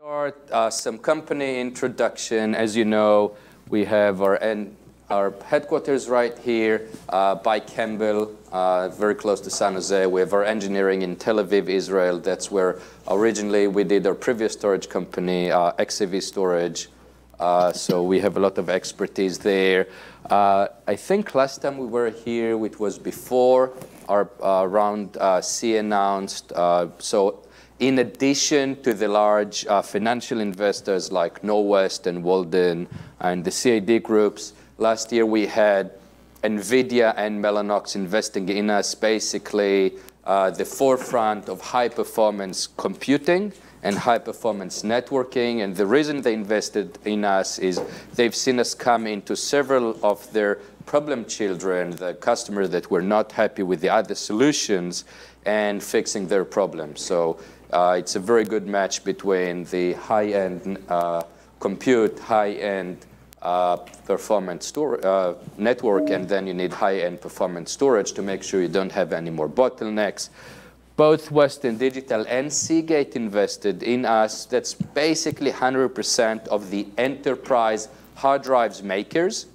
Some company introduction. As you know, we have our headquarters right here by Campbell, very close to San Jose. We have our engineering in Tel Aviv, Israel. That's where originally we did our previous storage company, XAV Storage. So we have a lot of expertise there. I think last time we were here, it was before our round C announced. So in addition to the large financial investors like Norwest and Walden and the CAD groups, last year we had NVIDIA and Mellanox investing in us, basically the forefront of high-performance computing and high-performance networking. And the reason they invested in us is they've seen us come into several of their problem children, the customers that were not happy with the other solutions, and fixing their problems. So it's a very good match between the high-end compute, high-end performance network, and then you need high-end performance storage to make sure you don't have any more bottlenecks. Both Western Digital and Seagate invested in us. That's basically 100% of the enterprise hard drives makers.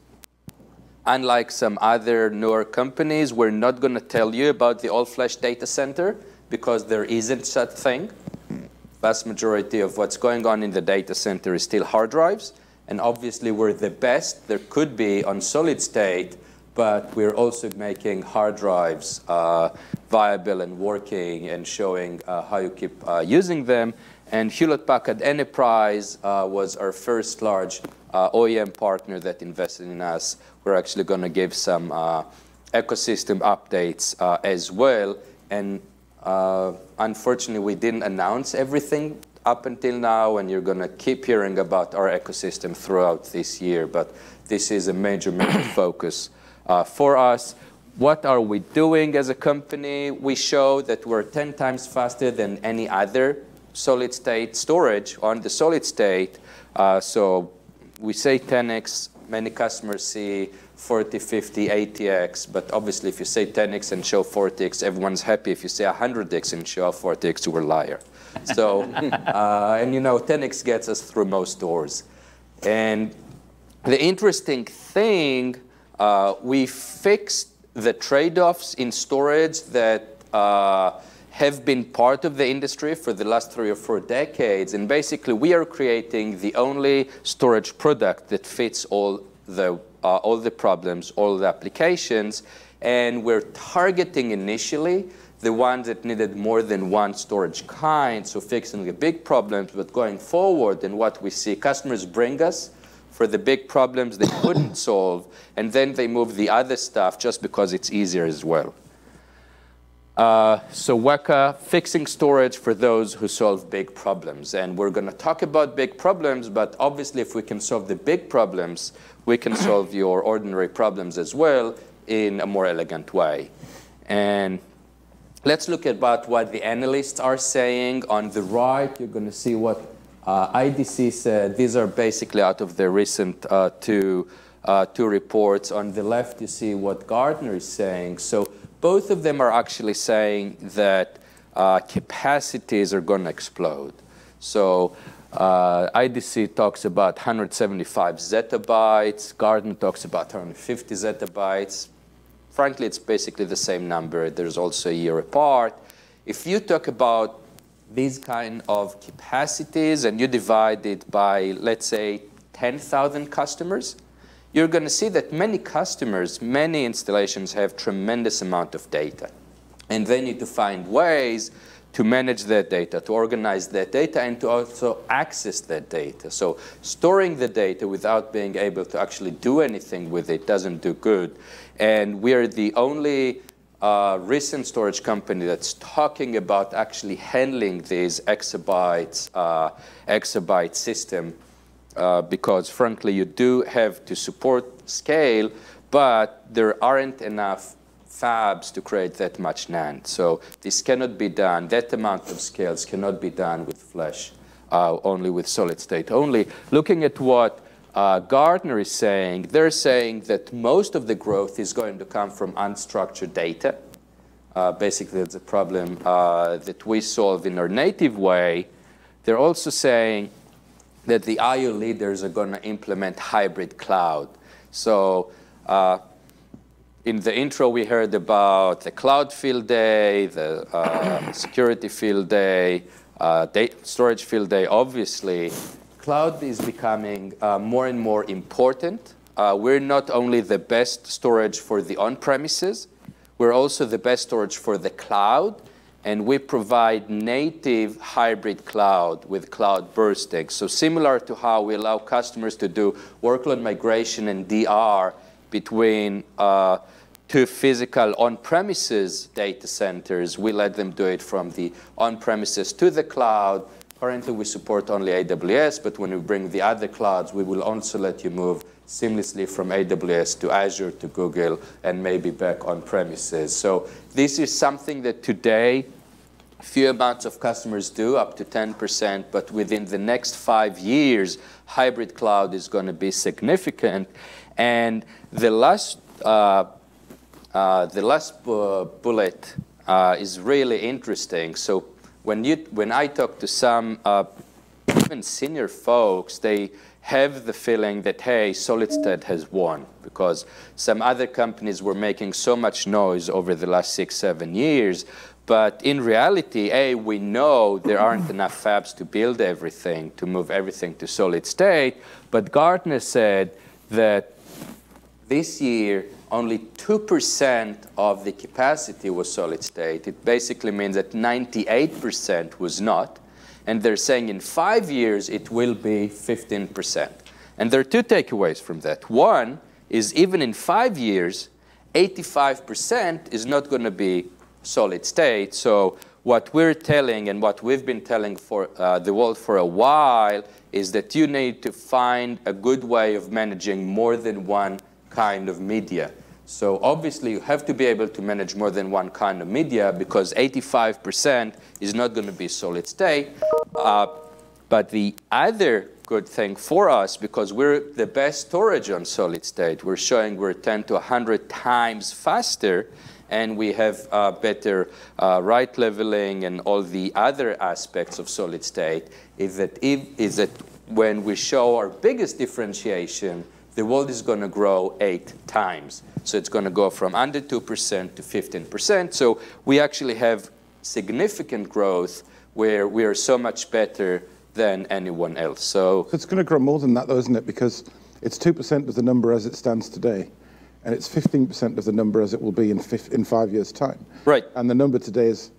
Unlike some other newer companies, we're not going to tell you about the all-flash data center because there isn't such thing. Vast majority of what's going on in the data center is still hard drives. And obviously, we're the best there could be on solid state, but we're also making hard drives viable and working and showing how you keep using them. And Hewlett-Packard Enterprise was our first large OEM partner that invested in us. We're actually going to give some ecosystem updates as well. And unfortunately, we didn't announce everything up until now, and you're going to keep hearing about our ecosystem throughout this year. But this is a major, major focus for us. What are we doing as a company? We show that we're 10 times faster than any other solid-state storage on the solid state. So we say 10x. Many customers see 40, 50, 80x. But obviously, if you say 10x and show 40x, everyone's happy. If you say 100x and show 40x, you're a liar. So, and you know, 10x gets us through most doors. And the interesting thing, we fixed the trade-offs in storage that have been part of the industry for the last 3 or 4 decades. And basically, we are creating the only storage product that fits all the problems, all the applications. And we're targeting initially the ones that needed more than one storage kind, so fixing the big problems. But going forward, and what we see, customers bring us for the big problems they couldn't solve, and then they move the other stuff just because it's easier as well. So Weka, fixing storage for those who solve big problems. And we're going to talk about big problems, but obviously if we can solve the big problems, we can solve your ordinary problems as well in a more elegant way. And let's look about what the analysts are saying. On the right, you're going to see what IDC said. These are basically out of their recent two reports. On the left, you see what Gartner is saying. So both of them are actually saying that capacities are going to explode. So IDC talks about 175 zettabytes. Gartner talks about 150 zettabytes. Frankly, it's basically the same number. There's also a year apart. If you talk about these kind of capacities and you divide it by, let's say, 10,000 customers, you're going to see that many customers, many installations have tremendous amount of data. And they need to find ways to manage that data, to organize that data, and to also access that data. So storing the data without being able to actually do anything with it doesn't do good. And we are the only recent storage company that's talking about actually handling these exabyte system. Because frankly, you do have to support scale, but there aren't enough fabs to create that much NAND. So this cannot be done. That amount of scales cannot be done with flash, only with solid state only. Looking at what Gartner is saying, they're saying that most of the growth is going to come from unstructured data. Basically, that's a problem that we solve in our native way. They're also saying that the IO leaders are going to implement hybrid cloud. So in the intro, we heard about the cloud field day, the security field day, storage field day. Obviously, cloud is becoming more and more important. We're not only the best storage for the on-premises, we're also the best storage for the cloud. And we provide native hybrid cloud with cloud bursting. So similar to how we allow customers to do workload migration and DR between two physical on-premises data centers, we let them do it from the on-premises to the cloud. Currently, we support only AWS, but when we bring the other clouds, we will also let you move seamlessly from AWS to Azure to Google and maybe back on premises. So this is something that today few amounts of customers do, up to 10%, but within the next 5 years, hybrid cloud is going to be significant. And the last bullet is really interesting. So when I talk to some even senior folks, they have the feeling that, hey, solid state has won because some other companies were making so much noise over the last 6, 7 years. But in reality, we know there aren't enough fabs to build everything, to move everything to solid state. But Gartner said that this year, only 2% of the capacity was solid state. It basically means that 98% was not. And they're saying in 5 years, it will be 15%. And there are two takeaways from that. One is even in 5 years, 85% is not going to be solid state. So what we're telling and what we've been telling for the world for a while is that you need to find a good way of managing more than one kind of media. So obviously, you have to be able to manage more than one kind of media because 85% is not going to be solid state. But the other good thing for us, because we're the best storage on solid state, we're showing we're 10 to 100 times faster, and we have better write leveling and all the other aspects of solid state, is that when we show our biggest differentiation, the world is going to grow 8 times. So it's going to go from under 2% to 15%. So we actually have significant growth where we are so much better than anyone else. So it's going to grow more than that, though, isn't it? Because it's 2% of the number as it stands today, and it's 15% of the number as it will be in 5 years' time. Right. And the number today is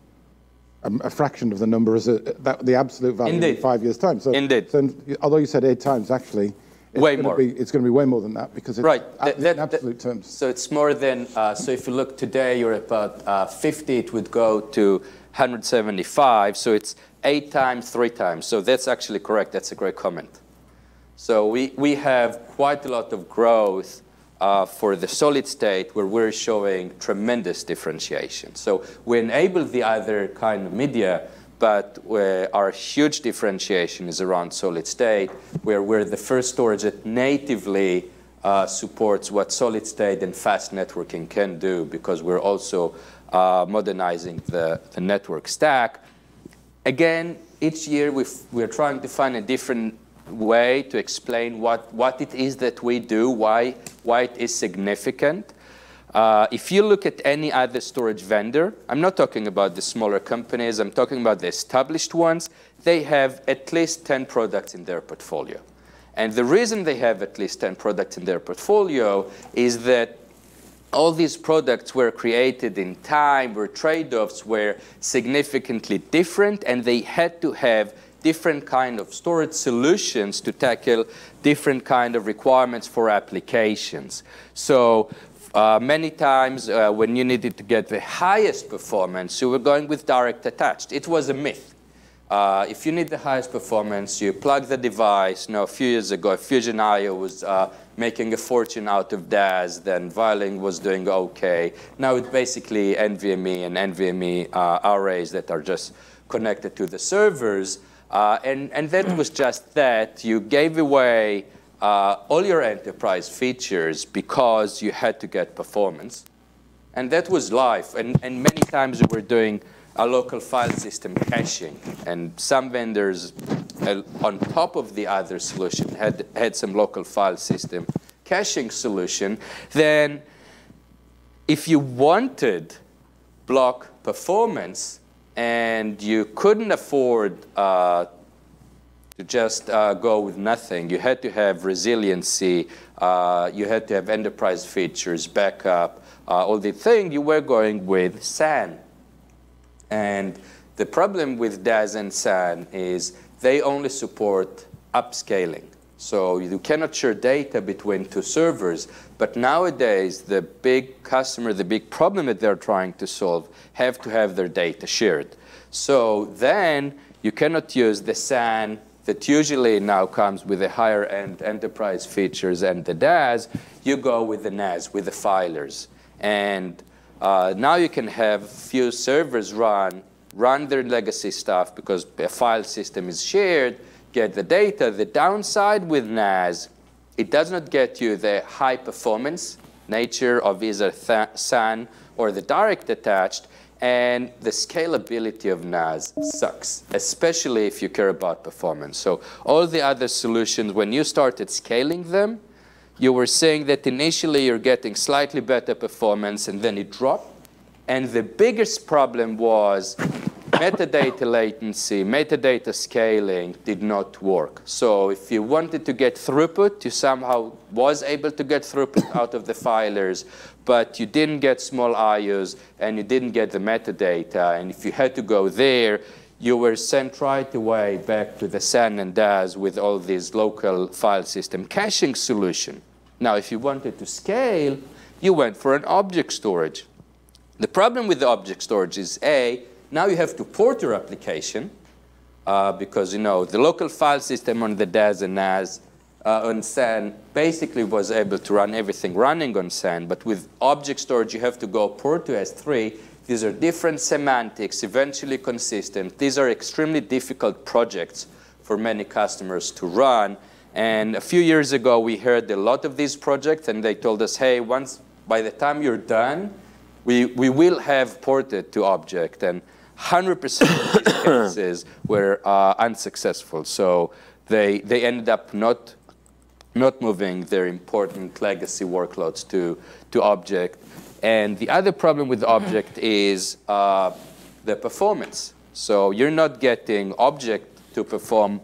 a fraction of the number as the absolute value Indeed. in 5 years' time. So, Indeed. So although you said 8 times, actually, it's going to be way more than that because it's right. in absolute terms. So it's more than, so if you look today, you're about 50, it would go to 175. So it's 8 times, 3 times. So that's actually correct. That's a great comment. So we have quite a lot of growth for the solid state where we're showing tremendous differentiation. So we enable the other kind of media, but our huge differentiation is around solid state, where we're the first storage that natively supports what solid state and fast networking can do, because we're also modernizing the network stack. Again, each year we're trying to find a different way to explain what it is that we do, why it is significant. If you look at any other storage vendor, I'm not talking about the smaller companies, I'm talking about the established ones, they have at least 10 products in their portfolio. And the reason they have at least 10 products in their portfolio is that all these products were created in time, where trade-offs were significantly different, and they had to have different kind of storage solutions to tackle different kind of requirements for applications. So many times when you needed to get the highest performance, you were going with direct attached. It was a myth. If you need the highest performance, you plug the device. A few years ago, Fusion IO was making a fortune out of DAS, then Violin was doing okay. Now it's basically NVMe and NVMe arrays that are just connected to the servers. And that was just that. You gave away all your enterprise features because you had to get performance. And that was life. And many times we were doing a local file system caching. And some vendors on top of the other solution, had some local file system caching solution, then if you wanted block performance and you couldn't afford to just go with nothing, you had to have resiliency, you had to have enterprise features, backup, all the thing, you were going with SAN. And the problem with DAS and SAN is they only support upscaling. So you cannot share data between two servers. But nowadays, the big customer, the big problem that they're trying to solve, have to have their data shared. So then you cannot use the SAN that usually now comes with the higher-end enterprise features and the DAS. You go with the NAS, with the filers. And now you can have few servers run their legacy stuff because a file system is shared, get the data. The downside with NAS, it does not get you the high performance nature of either SAN or the direct attached, and the scalability of NAS sucks, especially if you care about performance. So all the other solutions, when you started scaling them, you were saying that initially you're getting slightly better performance and then it dropped. And the biggest problem was metadata latency, metadata scaling did not work. So if you wanted to get throughput, you somehow was able to get throughput out of the filers, but you didn't get small IOs and you didn't get the metadata. And if you had to go there, you were sent right away back to the SAN and DAS with all these local file system caching solution. Now, if you wanted to scale, you went for an object storage. The problem with the object storage is, A, now you have to port your application because, you know, the local file system on the DAS and NAS on SAN basically was able to run everything running on SAN. But with object storage, you have to go port to S3. These are different semantics, eventually consistent. These are extremely difficult projects for many customers to run. And a few years ago, we heard a lot of these projects, and they told us, hey, by the time you're done, we will have ported to object. And 100% of these cases were unsuccessful. So they ended up not moving their important legacy workloads to object. And the other problem with object is the performance. So you're not getting object to perform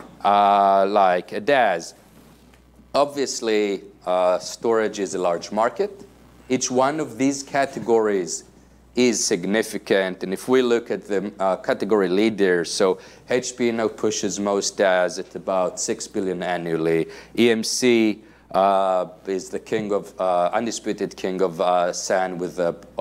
like a DAS. Obviously, storage is a large market. Each one of these categories is significant. And if we look at the category leaders, so HP now pushes most DAS at about $6 billion annually. EMC is the king of, undisputed king of SAN with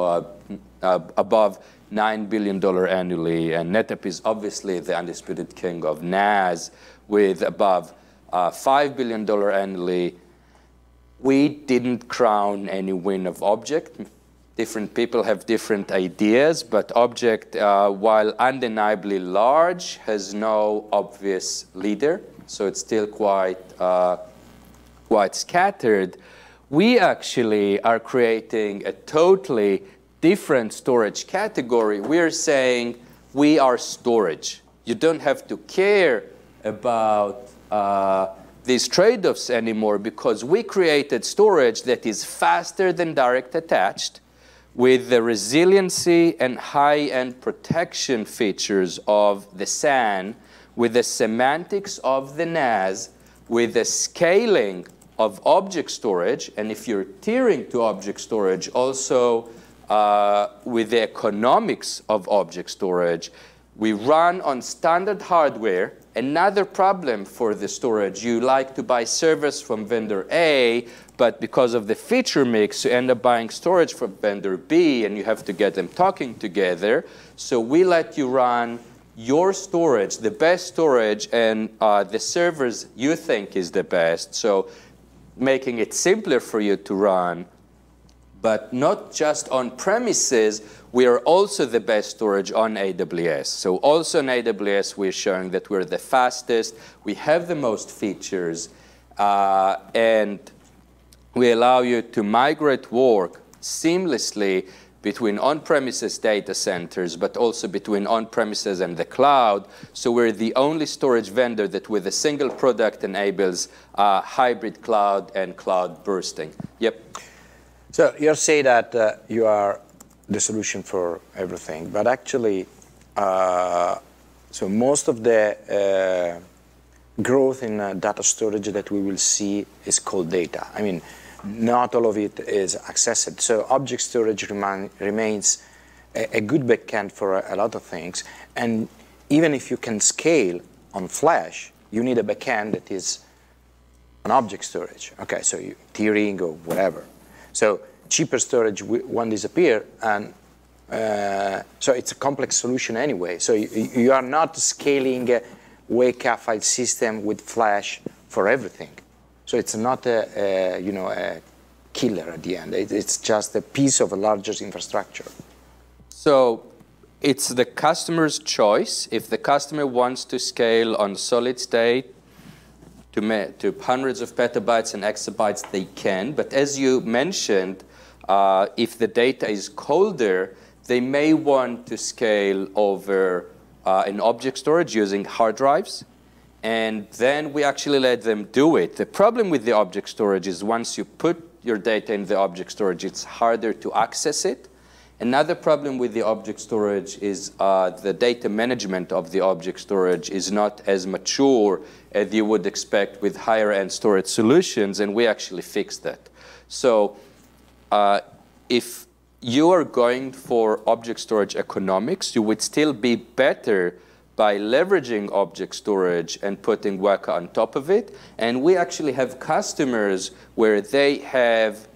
above $9 billion annually. And NetApp is obviously the undisputed king of NAS with above $5 billion annually. We didn't crown any win of object. Different people have different ideas, but object, while undeniably large, has no obvious leader. So it's still quite scattered. We actually are creating a totally different storage category. We're saying we are storage. You don't have to care about these trade-offs anymore because we created storage that is faster than direct attached with the resiliency and high-end protection features of the SAN, with the semantics of the NAS, with the scaling of object storage, and if you're tiering to object storage, also with the economics of object storage. We run on standard hardware. Another problem for the storage, you like to buy servers from vendor A, but because of the feature mix, you end up buying storage from vendor B, and you have to get them talking together. So we let you run your storage, the best storage, and the servers you think is the best. So making it simpler for you to run, but not just on premises. We are also the best storage on AWS. So also on AWS, we're showing that we're the fastest. We have the most features. And we allow you to migrate work seamlessly between on-premises data centers, but also between on-premises and the cloud. So we're the only storage vendor that with a single product enables hybrid cloud and cloud bursting. Yep. So you say that you are the solution for everything, but actually, so most of the growth in data storage that we will see is cold data. I mean, not all of it is accessed. So object storage remains a good backend for a lot of things. And even if you can scale on flash, you need a backend that is an object storage. Okay, so tiering or whatever. So cheaper storage won't disappear, and so it's a complex solution anyway. So you are not scaling a Weka file system with flash for everything. So it's not a killer at the end. It's just a piece of a larger infrastructure. So it's the customer's choice. If the customer wants to scale on solid state to hundreds of petabytes and exabytes, they can. But as you mentioned, if the data is colder, they may want to scale over an object storage using hard drives. And then we actually let them do it. The problem with the object storage is once you put your data in the object storage, it's harder to access it. Another problem with the object storage is the data management of the object storage is not as mature as you would expect with higher-end storage solutions, and we actually fixed that. So if you are going for object storage economics, you would still be better by leveraging object storage and putting Weka on top of it. And we actually have customers where they have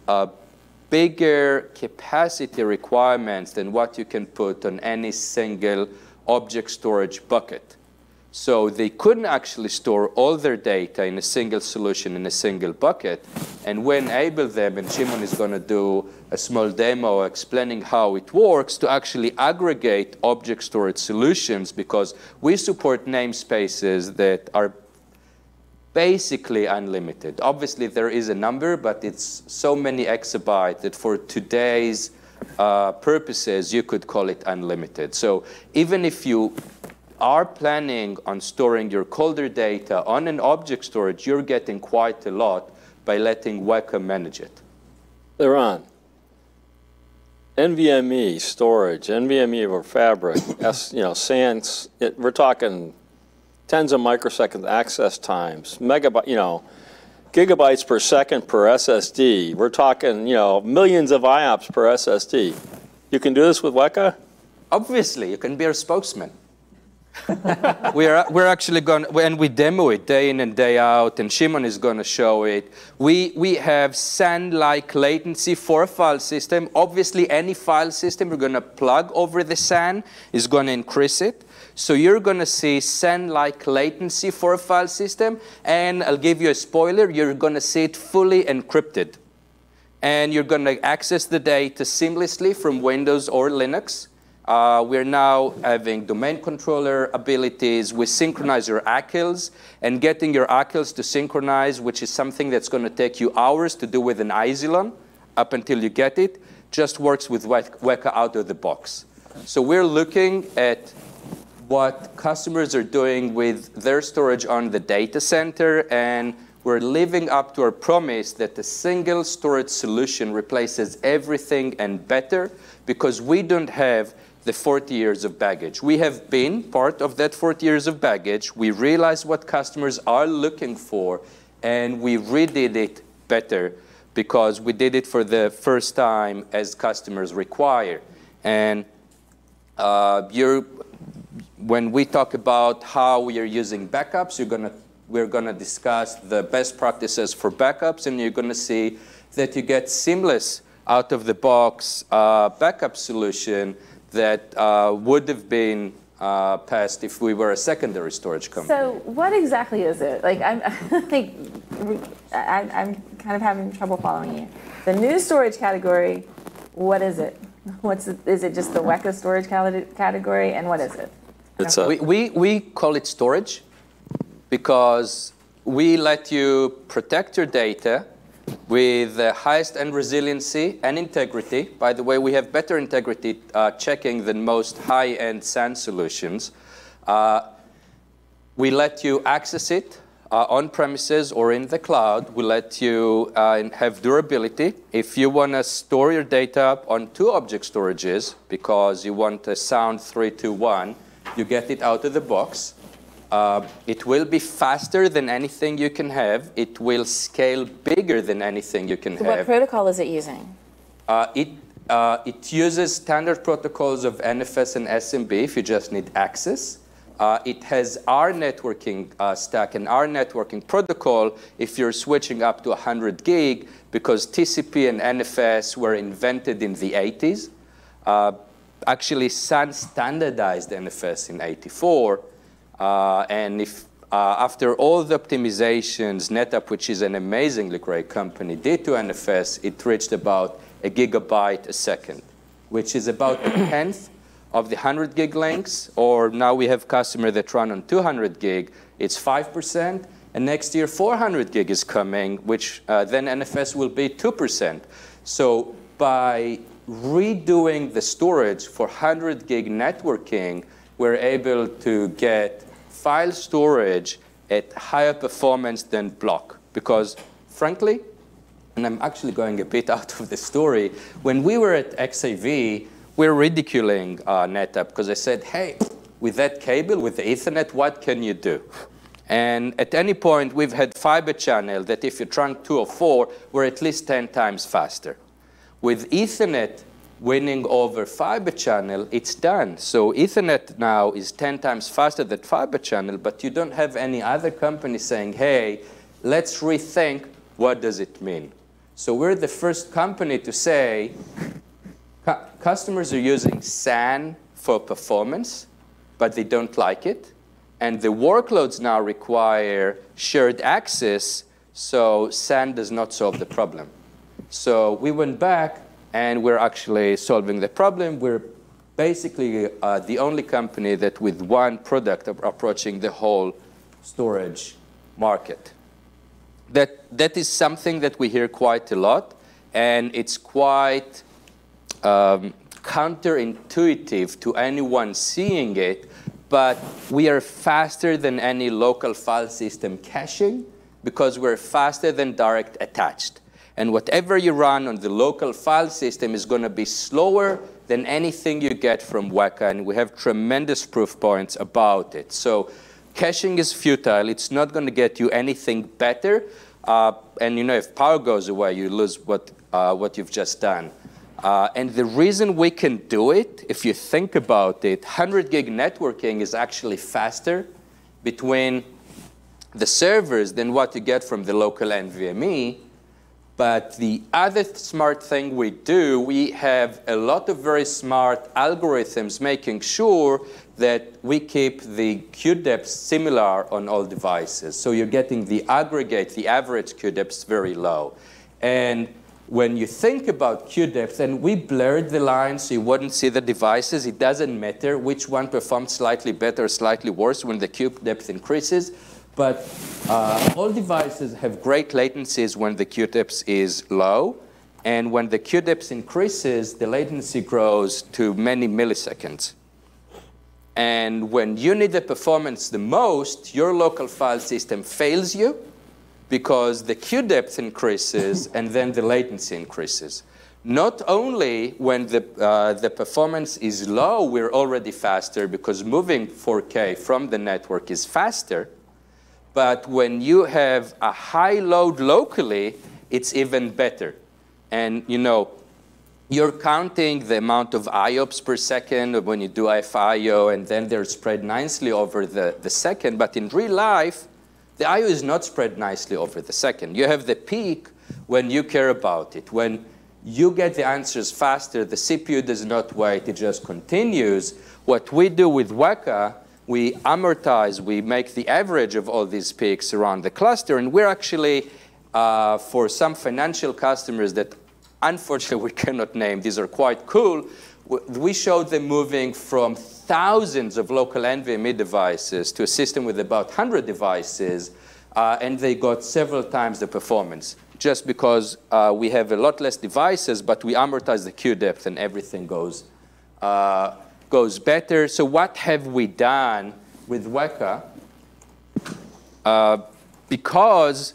bigger capacity requirements than what you can put on any single object storage bucket. So they couldn't actually store all their data in a single solution in a single bucket. And we enable them, and Shimon is going to do a small demo explaining how it works, to actually aggregate object storage solutions, because we support namespaces that are basically unlimited. Obviously, there is a number, but it's so many exabytes that for today's purposes, you could call it unlimited. So even if you are planning on storing your colder data on an object storage, you're getting quite a lot by letting Weka manage it. Liran, NVMe storage, NVMe over Fabric, SANs, we're talking tens of microseconds access times, gigabytes per second per SSD. We're talking, millions of IOPS per SSD. You can do this with Weka? Obviously, you can be our spokesman. we're actually going, and we demo it day in and day out, and Shimon is going to show it. We have SAN-like latency for a file system. Obviously, any file system we're going to plug over the SAN is going to increase it. So you're going to see SAN-like latency for a file system, and I'll give you a spoiler, you're going to see it fully encrypted. And you're going to access the data seamlessly from Windows or Linux. We're now having domain controller abilities. We synchronize your ACLs, and getting your ACLs to synchronize, which is something that's going to take you hours to do with an Isilon up until you get it, just works with Weka out of the box. So we're looking at what customers are doing with their storage on the data center, and we're living up to our promise that a single storage solution replaces everything and better, because we don't have the 40 years of baggage. We have been part of that 40 years of baggage. We realized what customers are looking for, and we redid it better because we did it for the first time as customers require. And when we talk about how we are using backups, we're gonna discuss the best practices for backups, and you're gonna see that you get seamless out-of-the-box backup solution that would have been passed if we were a secondary storage company. So what exactly is it? Like, I'm kind of having trouble following you. The new storage category, what is it? Is it just the Weka storage category, and what is it? We call it storage because we let you protect your data with the highest end resiliency and integrity. By the way, we have better integrity checking than most high-end SAN solutions. We let you access it on premises or in the cloud. We let you have durability. If you want to store your data on 2 object storages because you want a sound 3-2-1, you get it out of the box. It will be faster than anything you can have. It will scale bigger than anything you can have. What protocol is it using? It uses standard protocols of NFS and SMB if you just need access. It has our networking stack and our networking protocol if you're switching up to 100 gig, because TCP and NFS were invented in the 80s. Actually, SAN standardized NFS in '84. And if after all the optimizations, NetApp, which is an amazingly great company, did to NFS, it reached about 1 gigabyte a second, which is about a tenth of the 100 gig links. Or now we have customers that run on 200 gig. It's 5%. And next year, 400 gig is coming, which then NFS will be 2%. So by redoing the storage for 100 gig networking, we're able to get file storage at higher performance than block. Because frankly, and I'm actually going a bit out of the story, when we were at XAV, we were ridiculing NetApp because I said, hey, with that cable, with the Ethernet, what can you do? And at any point, we've had fiber channel that if you trunk 2 or 4, we're at least 10 times faster. With Ethernet winning over fiber channel, it's done. So Ethernet now is 10 times faster than fiber channel, but you don't have any other company saying, hey, let's rethink what does it mean. So we're the first company to say, customers are using SAN for performance, but they don't like it. And the workloads now require shared access, so SAN does not solve the problem. So we went back, and we're actually solving the problem. We're basically the only company that with one product are approaching the whole storage market. That is something that we hear quite a lot, and it's quite counterintuitive to anyone seeing it, but we are faster than any local file system caching because we're faster than direct attached. And whatever you run on the local file system is going to be slower than anything you get from Weka, and we have tremendous proof points about it. So caching is futile. It's not going to get you anything better. And you know, if power goes away, you lose what you've just done. And the reason we can do it, if you think about it, 100 gig networking is actually faster between the servers than what you get from the local NVMe. But the other smart thing we do, we have a lot of very smart algorithms making sure that we keep the queue depth similar on all devices. So you're getting the aggregate, the average queue depth very low. And when you think about queue depth, and we blurred the line so you wouldn't see the devices, it doesn't matter which one performs slightly better or slightly worse when the queue depth increases. But all devices have great latencies when the queue depth is low. And when the queue depth increases, the latency grows to many milliseconds. And when you need the performance the most, your local file system fails you because the queue depth increases and then the latency increases. Not only when the performance is low, we're already faster because moving 4K from the network is faster. But when you have a high load locally, it's even better. And you know, you're counting the amount of IOPS per second when you do IO, and then they're spread nicely over the second. But in real life, the IO is not spread nicely over the second. You have the peak when you care about it. When you get the answers faster, the CPU does not wait, it just continues. What we do with Weka, we amortize, we make the average of all these peaks around the cluster, and we're actually, for some financial customers that unfortunately we cannot name, these are quite cool, we showed them moving from thousands of local NVMe devices to a system with about 100 devices, and they got several times the performance. just because we have a lot less devices, but we amortize the queue depth and everything goes better. So what have we done with Weka? Because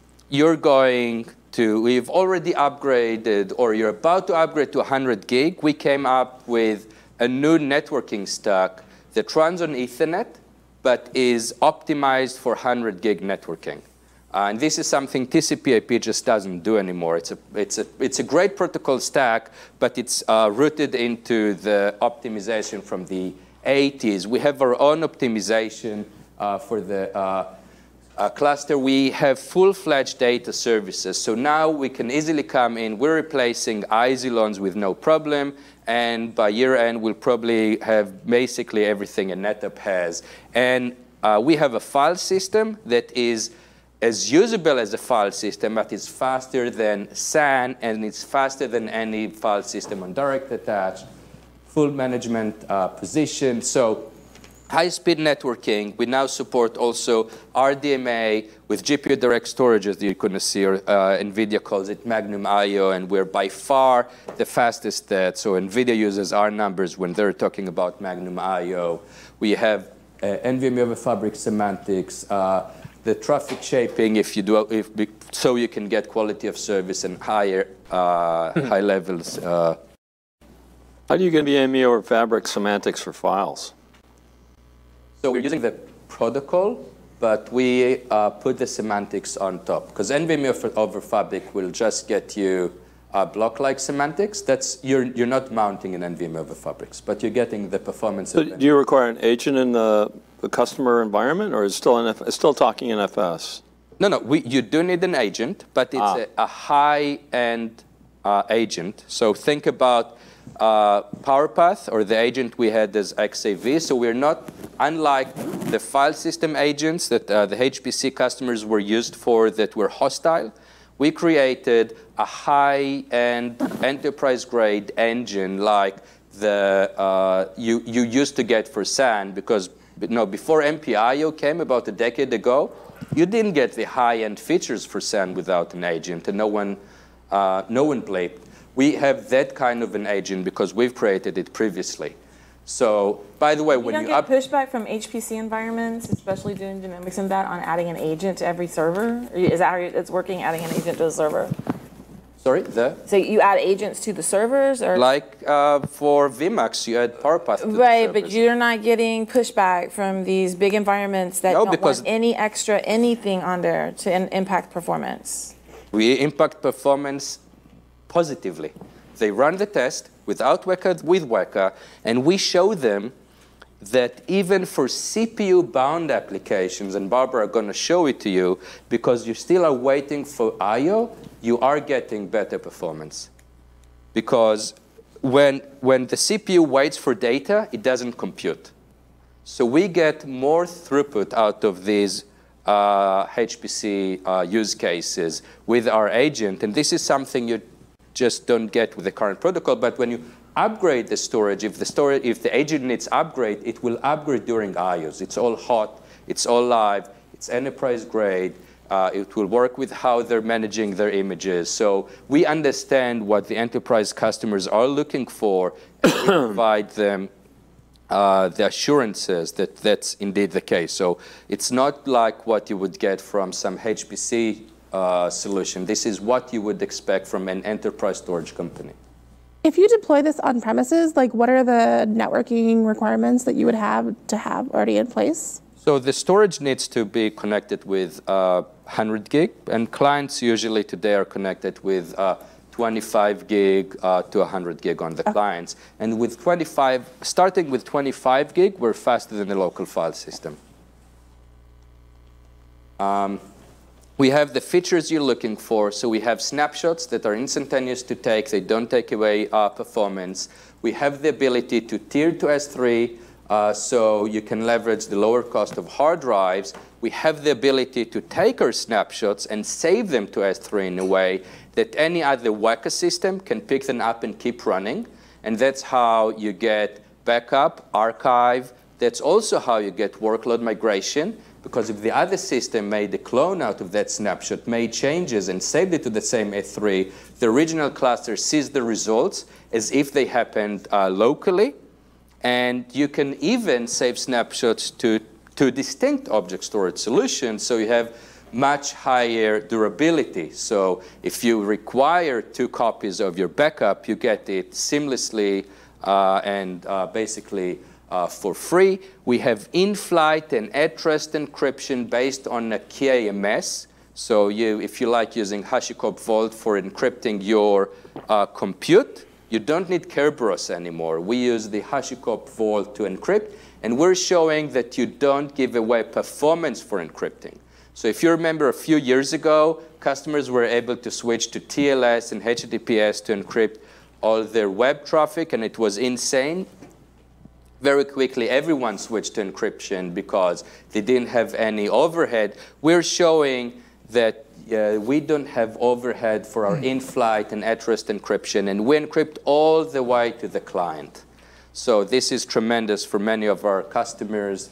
we've already upgraded, or you're about to upgrade to 100 gig, we came up with a new networking stack that runs on Ethernet, but is optimized for 100 gig networking. And this is something TCP/IP just doesn't do anymore. It's a great protocol stack, but it's rooted into the optimization from the 80s. We have our own optimization for the cluster. We have full-fledged data services. So now we can easily come in. We're replacing isilons with no problem. And by year end, we'll probably have basically everything a NetApp has. And we have a file system that is as usable as a file system, but it's faster than SAN, and it's faster than any file system on direct attach, full management position. So high-speed networking. We now support also RDMA with GPU direct storage, as you're going to see, or NVIDIA calls it Magnum IO, and we're by far the fastest that. So NVIDIA uses our numbers when they're talking about Magnum IO. We have NVMe over Fabric semantics, the traffic shaping, so you can get quality of service and higher high levels. How do you get NVMe over Fabric semantics for files? So we're using the protocol, but we put the semantics on top. Because NVMe over Fabric will just get you block-like semantics. You're not mounting an NVMe over Fabrics, but you're getting the performance. So do you require an agent in the customer environment, or is it still talking NFS? No. You do need an agent, but it's a high-end agent. So think about PowerPath, or the agent we had as XAV. So we're not, unlike the file system agents that the HPC customers were used for that were hostile, we created a high-end enterprise-grade engine like you used to get for SAN, because before MPIO came about a decade ago, you didn't get the high-end features for SAN without an agent, and no one played. We have that kind of an agent because we've created it previously. So, by the way, when you get pushback from HPC environments, especially doing genomics and that, on adding an agent to every server? Is that how it's working, adding an agent to a server? Sorry, So you add agents to the servers, or like for VMAX, you add PowerPath to the right, servers. but you're not getting pushback from these big environments that don't want any extra anything on there to impact performance. We impact performance positively. They run the test without Weka, with Weka, and we show them that even for CPU-bound applications, and Barbara are going to show it to you, because you still are waiting for I/O, you are getting better performance. Because when the CPU waits for data, it doesn't compute. So we get more throughput out of these HPC use cases with our agent, and this is something you just don't get with the current protocol. But when you upgrade the storage, if the agent needs upgrade, it will upgrade during I/Os. It's all hot, it's all live, it's enterprise grade. It will work with how they're managing their images. So we understand what the enterprise customers are looking for, and we provide them the assurances that that's indeed the case. So it's not like what you would get from some HPC solution. This is what you would expect from an enterprise storage company. If you deploy this on premises, like what are the networking requirements that you would have to have already in place? So the storage needs to be connected with 100 gig, and clients usually today are connected with 25 gig to 100 gig on the clients. And with starting with 25 gig, we're faster than the local file system. We have the features you're looking for. So we have snapshots that are instantaneous to take. They don't take away performance. We have the ability to tier to S3, so you can leverage the lower cost of hard drives. We have the ability to take our snapshots and save them to S3 in a way that any other Weka system can pick them up and keep running. And that's how you get backup, archive. That's also how you get workload migration. because if the other system made a clone out of that snapshot, made changes, and saved it to the same S3, the original cluster sees the results as if they happened locally. And you can even save snapshots to distinct object storage solutions, so you have much higher durability. So if you require 2 copies of your backup, you get it seamlessly and basically for free. We have in-flight and at-rest encryption based on a KMS. So if you like using HashiCorp Vault for encrypting your compute, you don't need Kerberos anymore. We use the HashiCorp Vault to encrypt, and we're showing that you don't give away performance for encrypting. So if you remember a few years ago, customers were able to switch to TLS and HTTPS to encrypt all their web traffic, and it was insane. Very quickly, everyone switched to encryption because they didn't have any overhead. We're showing that we don't have overhead for our in-flight and at-rest encryption, and we encrypt all the way to the client. So this is tremendous for many of our customers.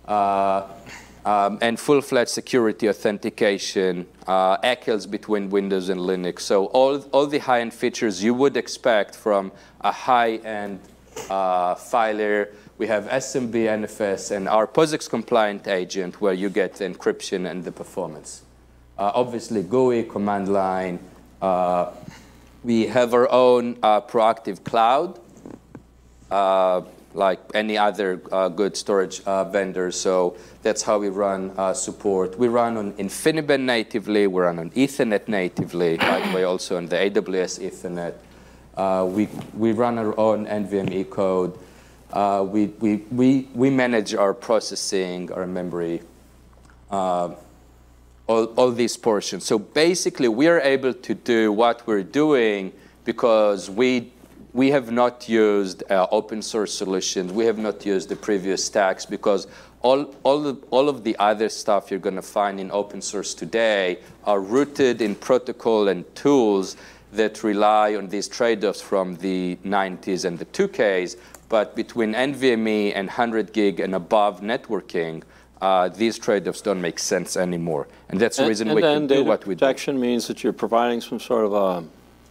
And full-fledged security authentication, ACLs between Windows and Linux. So all the high-end features you would expect from a high-end filer. We have SMB, NFS, and our POSIX-compliant agent, where you get the encryption and the performance. Obviously, GUI, command line. We have our own proactive cloud, like any other good storage vendor. So that's how we run support. We run on InfiniBand natively. We run on Ethernet natively, by the way, also on the AWS Ethernet. We run our own NVMe code. We manage our processing, our memory, all these portions. So basically, we are able to do what we're doing because we have not used open source solutions. We have not used the previous stacks because all of the other stuff you're going to find in open source today are rooted in protocol and tools that rely on these trade-offs from the 90s and the 2Ks. But between NVMe and 100 gig and above networking, these trade-offs don't make sense anymore. And that's the reason we can do what we do. Data protection means that you're providing some sort of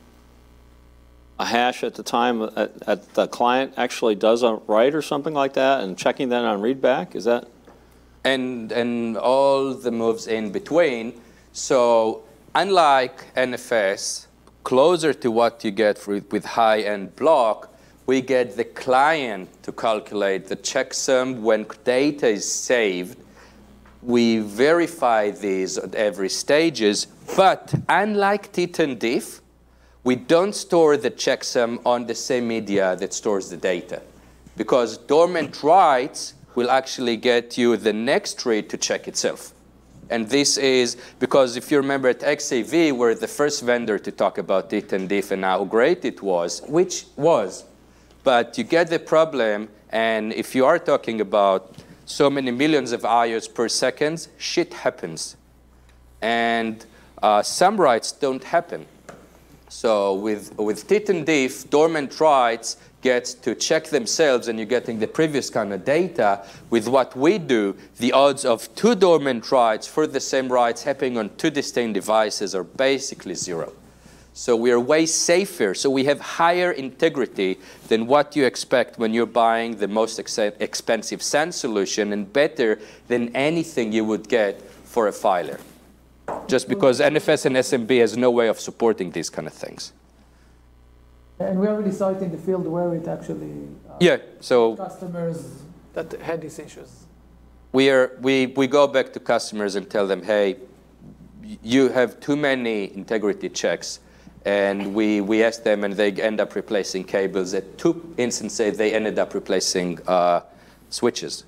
a hash at the time at the client actually does a write or something like that, and checking that on readback, is that? And all the moves in between. So unlike NFS, closer to what you get with high-end block, we get the client to calculate the checksum when data is saved. We verify these at every stages, but unlike TIT and diff, we don't store the checksum on the same media that stores the data, because dormant writes will actually get you the next read to check itself. And this is because if you remember at XAV, we're the first vendor to talk about TIT and diff and how great it was, which was. But you get the problem, and if you are talking about so many millions of IOs per second, shit happens. And some writes don't happen. So with TIT and diff, dormant writes get to check themselves, and you're getting the previous kind of data. With what we do, the odds of 2 dormant writes for the same writes happening on 2 distinct devices are basically 0. So we are way safer. So we have higher integrity than what you expect when you're buying the most expensive SAN solution, and better than anything you would get for a filer. Just because NFS and SMB has no way of supporting these kind of things. And we already saw it in the field where it actually so customers that had these issues. We go back to customers and tell them, hey, you have too many integrity checks. And we ask them, and they end up replacing cables. At 2 instances, they ended up replacing switches.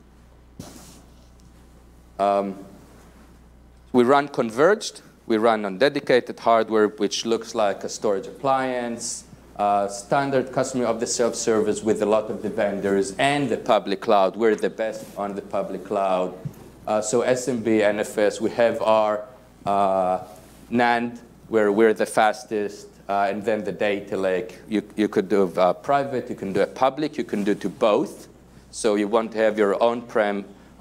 We run converged. We run on dedicated hardware, which looks like a storage appliance, standard customer off-the-shelf service with a lot of the vendors, and the public cloud. We're the best on the public cloud. So SMB, NFS, we have our NAND, where we're the fastest, and then the data lake. You could do private, you can do a public, you can do to both. So you want to have your on-prem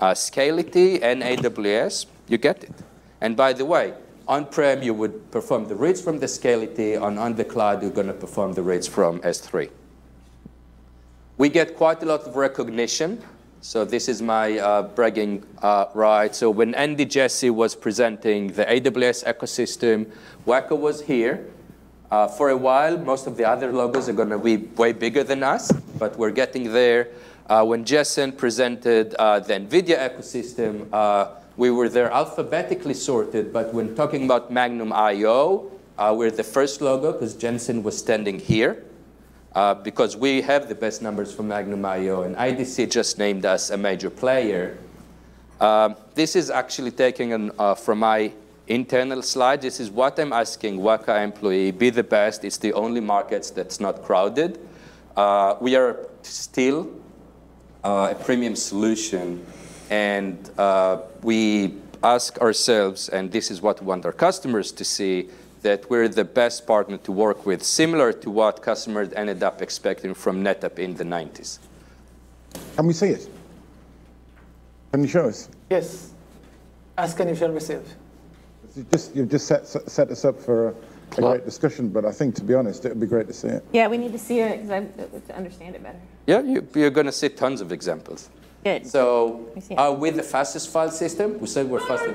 Scality and AWS, you get it. And by the way, on-prem, you would perform the reads from the Scality. On the cloud, you're going to perform the reads from S3. We get quite a lot of recognition. So this is my bragging right. So when Andy Jassy was presenting the AWS ecosystem, Weka was here. For a while, most of the other logos are going to be way bigger than us, but we're getting there. When Jason presented the NVIDIA ecosystem, we were there alphabetically sorted, but when talking about Magnum I/O, we're the first logo because Jensen was standing here. Because we have the best numbers for Magnum I/O, and IDC just named us a major player. This is actually taken from my internal slide. This is what I'm asking Weka employee, be the best. It's the only markets that's not crowded. We are still a premium solution, and we ask ourselves, and this is what we want our customers to see, that we're the best partner to work with, similar to what customers ended up expecting from NetApp in the 90s. Can we see it? Can you show us? Yes. As can you shall receive. You've just set us up for a great discussion, but I think, to be honest, it would be great to see it. Yeah, we need to see it to understand it better. Yeah, you're going to see tons of examples. Good. So with the fastest file system, we said we're fastest.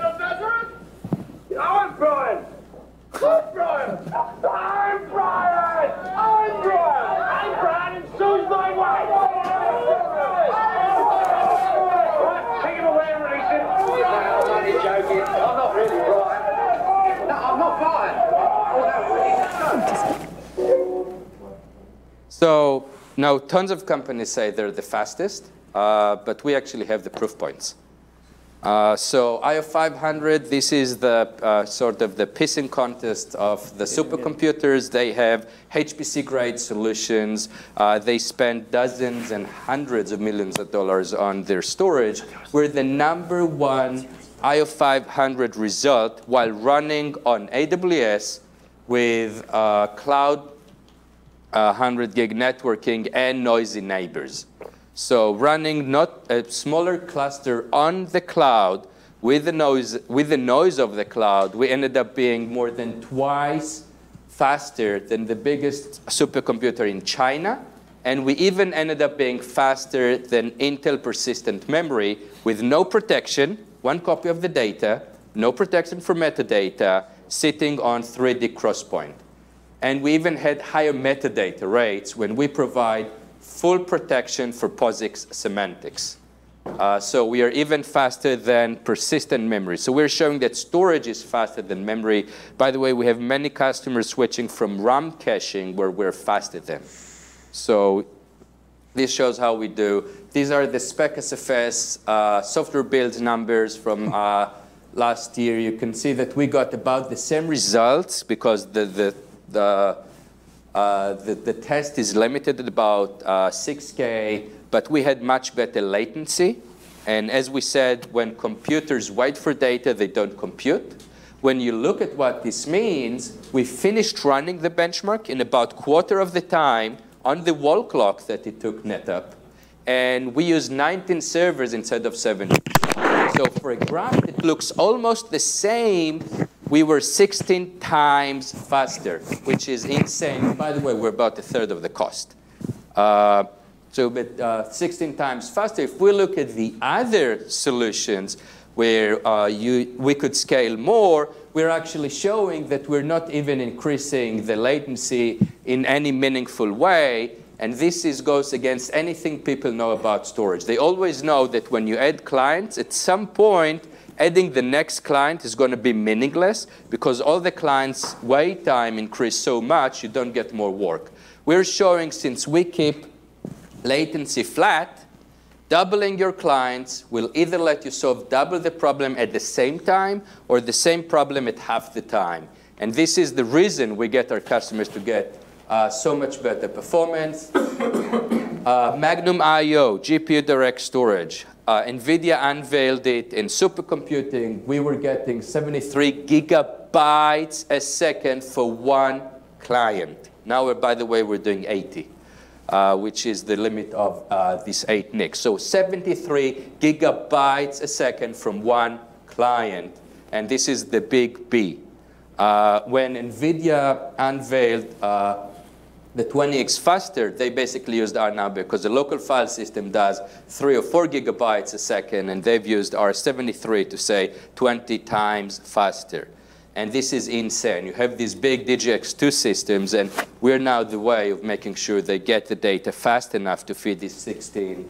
I'm Brian. I'm Brian! I'm Brian! I'm Brian! I'm Brian, and so's my wife! Take him away, Mason! No, I'm only joking. I'm not really Brian. No, I'm not Brian. Oh, no, So now tons of companies say they're the fastest, but we actually have the proof points. So IO 500, this is the sort of the pissing contest of the supercomputers. They have HPC-grade solutions. They spend dozens and hundreds of millions of dollars on their storage. We're the #1 IO 500 result while running on AWS with cloud 100 gig networking and noisy neighbors. So running not a smaller cluster on the cloud with the noise of the cloud, we ended up being more than twice faster than the biggest supercomputer in China. And we even ended up being faster than Intel persistent memory with no protection, one copy of the data, no protection for metadata, sitting on 3D crosspoint. And we even had higher metadata rates when we provide full protection for POSIX semantics. So we are even faster than persistent memory. So we're showing that storage is faster than memory. By the way, we have many customers switching from RAM caching where we're faster than. So this shows how we do. These are the spec SFS software build numbers from last year. You can see that we got about the same results because the test is limited at about 6K, but we had much better latency. And as we said, when computers wait for data, they don't compute. When you look at what this means, we finished running the benchmark in about quarter of the time on the wall clock that it took NetApp. And we used 19 servers instead of 70. So for a graph that looks almost the same, we were 16 times faster, which is insane. By the way, we're about a third of the cost. But 16 times faster. If we look at the other solutions where we could scale more, we're actually showing that we're not even increasing the latency in any meaningful way. And this goes against anything people know about storage. They always know that when you add clients, at some point, adding the next client is going to be meaningless because all the clients' wait time increase so much, you don't get more work. We're showing, since we keep latency flat, doubling your clients will either let you solve double the problem at the same time or the same problem at half the time. And this is the reason we get our customers to get so much better performance. Magnum I/O, GPU direct storage. NVIDIA unveiled it in supercomputing. We were getting 73 gigabytes a second for one client. Now, by the way, we're doing 80. which is the limit of these 8 NICs. So 73 gigabytes a second from one client, and this is the big B. When NVIDIA unveiled the 20x faster, they basically used our number because the local file system does 3 or 4 gigabytes a second, and they've used our 73 to say 20 times faster. And this is insane. You have these big DGX2 systems, and we're now the way of making sure they get the data fast enough to feed this 16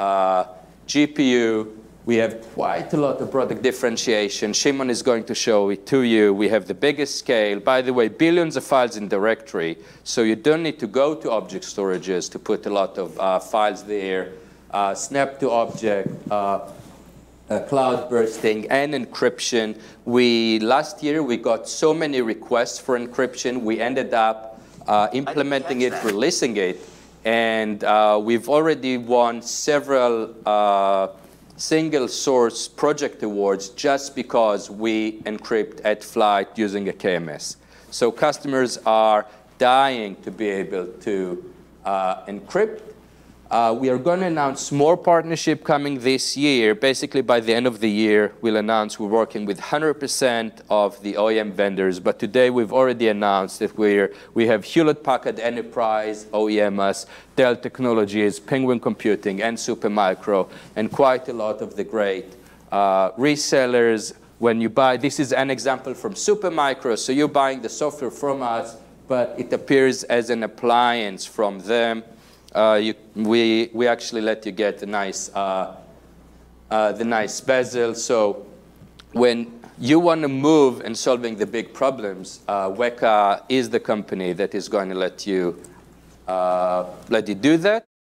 GPU. We have quite a lot of product differentiation. Shimon is going to show it to you. We have the biggest scale. By the way, billions of files in directory, so you don't need to go to object storages to put a lot of files there. Snap to object, cloud bursting, and encryption. Last year, we got so many requests for encryption. We ended up implementing it, releasing it, and we've already won several single source project awards just because we encrypt at flight using a KMS. So customers are dying to be able to encrypt. We are going to announce more partnership coming this year. Basically, by the end of the year, we'll announce we're working with 100% of the OEM vendors. But today, we've already announced that we have Hewlett-Packard Enterprise, OEM us, Dell Technologies, Penguin Computing, and Supermicro, and quite a lot of the great resellers. When you buy, this is an example from Supermicro. So you're buying the software from us, but it appears as an appliance from them. We actually let you get the nice bezel. So when you want to move and solving the big problems, Weka is the company that is going to let you do that.